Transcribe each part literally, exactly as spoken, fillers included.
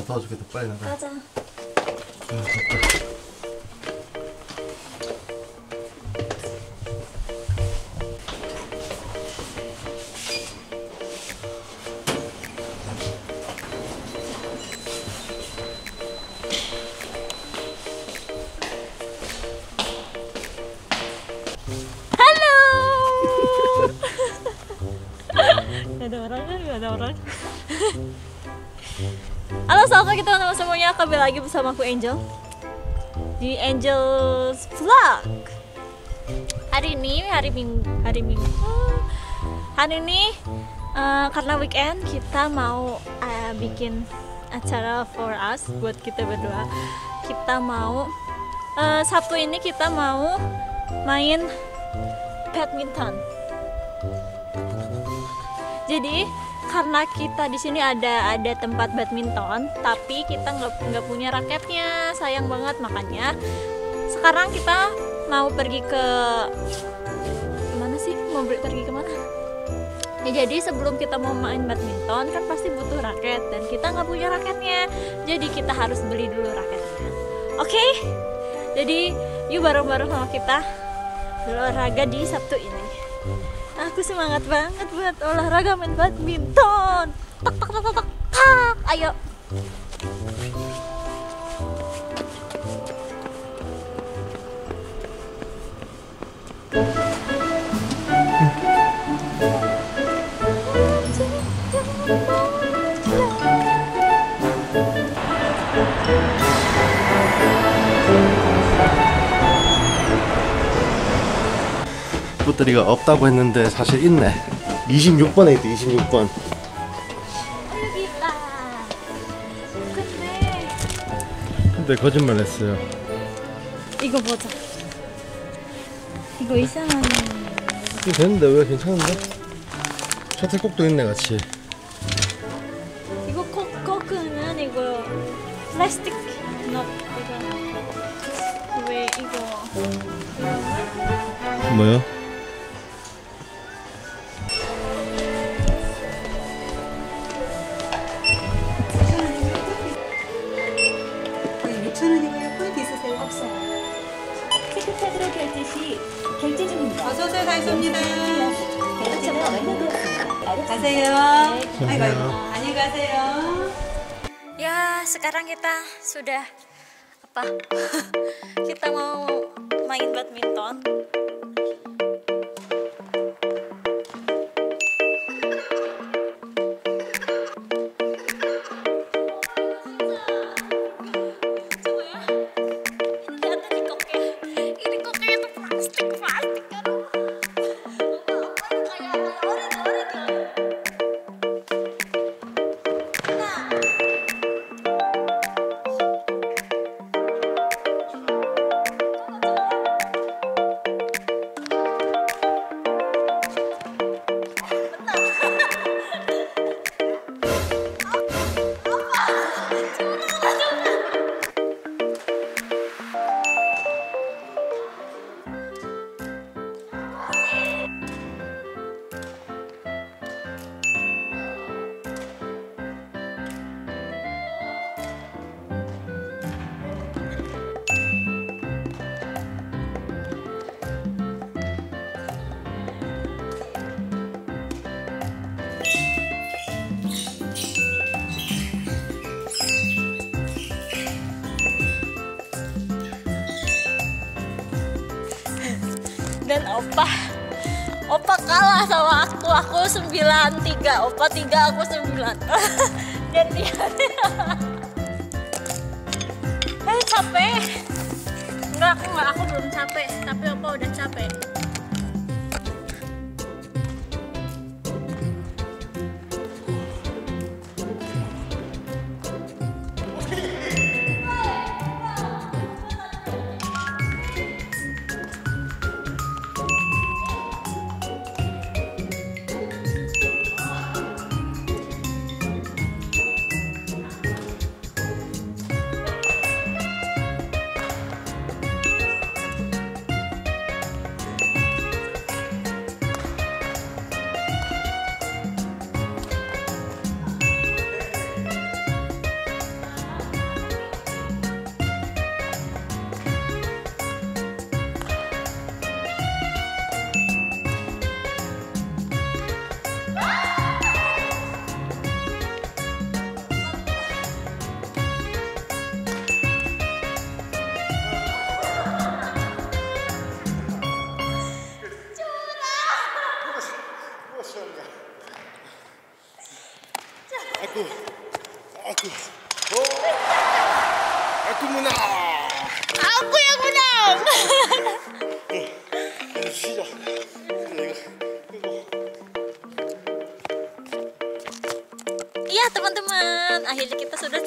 더워 죽겠다. 빨리 나가. 가자. 아, 덥다. Gak ada orang kan? Gak ada orang. Halo, selamat pagi teman-teman semuanya. Kembali lagi bersama aku Angel di Angel's Vlog. Hari ini hari Minggu, hari Minggu. Hari ini uh, karena weekend kita mau uh, bikin acara for us, buat kita berdua. Kita mau uh, Sabtu ini kita mau main badminton. Jadi karena kita di sini ada ada tempat badminton, tapi kita nggak nggak punya raketnya, sayang banget. Makanya sekarang kita mau pergi ke mana sih? Mau pergi kemana? Ya, jadi sebelum kita mau main badminton kan pasti butuh raket dan kita nggak punya raketnya. Jadi kita harus beli dulu raketnya. Oke? Okay? Jadi yuk bareng-bareng sama kita berolahraga di Sabtu ini. Aku semangat banget buat olahraga main badminton. Tak tak tak tak tak tak. Ayo. 배터리가 없다고 했는데 사실 있네. 이십육 번에 있대. 이십육 번. 여기 있다. 근데 근데 거짓말했어요. 이거 보자. 이거 이상한. 이거 됐는데 왜 괜찮은데? 셔틀콕도 있네 같이. 이거 코, 코크는 이거 플라스틱 너 이거 왜 이거 뭐요? 육천 원이고요. 포인트 있으세요? 없어요. 체크카드로 결제 시 결제 중입니다. 어서오세요. 가겠습니다. 결제가 완료되었습니다. 가세요. 가세요. 아이고, 아이고. 안녕히 가세요. Ya, sekarang kita sudah apa? Kita mau main badminton. Dan opa opa kalah sama aku. Aku sembilan tiga, opa tiga, aku sembilan. Dan dia eh capek. Enggak, aku enggak, aku belum capek, tapi opa udah capek.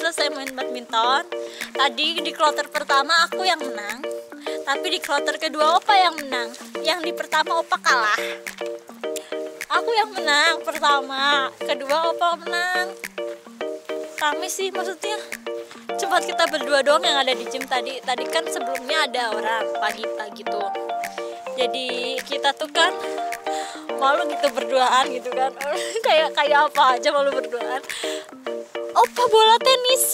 selesai main badminton. Tadi di kloter pertama aku yang menang, tapi di kloter kedua Opa yang menang. Yang di pertama Opa kalah. Aku yang menang pertama, kedua Opa menang. Rame sih maksudnya. Cuma kita berdua doang yang ada di gym tadi. Tadi kan sebelumnya ada orang pagi-pagi tuh. Jadi kita tuh kan malu gitu berduaan gitu kan. kayak kayak apa aja malu berduaan. Opa bola tenis.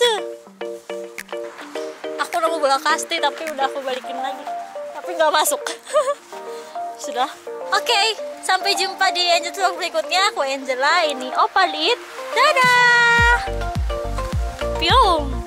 Aku udah mau bola kasti tapi udah aku balikin lagi. Tapi nggak masuk. Sudah. Oke, okay, sampai jumpa di Angel Vlog berikutnya. Aku Angela, ini Opa Lid. Dadah. Piung.